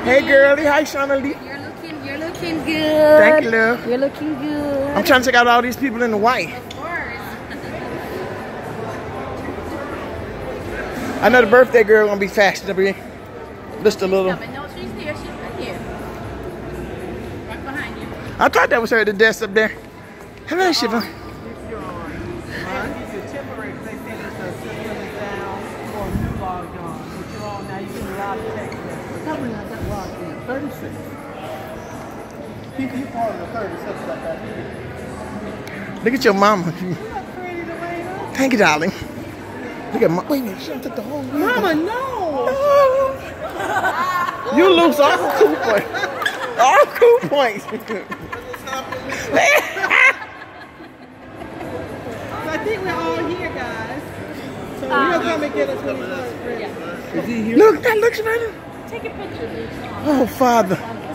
Hey, girlie. Hi, Shauna Lee. You're looking good. Thank you, love. You're looking good. I'm trying to check out all these people in the white. Of course. I know the birthday girl gonna be fashionable. Just a little. No, she's here. She's right here. Right behind you. I thought that was her at the desk up there. Hello, Shiva. Look at your mama. Thank you, darling. Look at mama. Wait a minute, she done took the whole room. Mama, no! You lose all cool points. All cool points. I think we're all here, guys. So we'll come and get us when we start. Look, that looks better. Take a picture, dude. Oh, Father.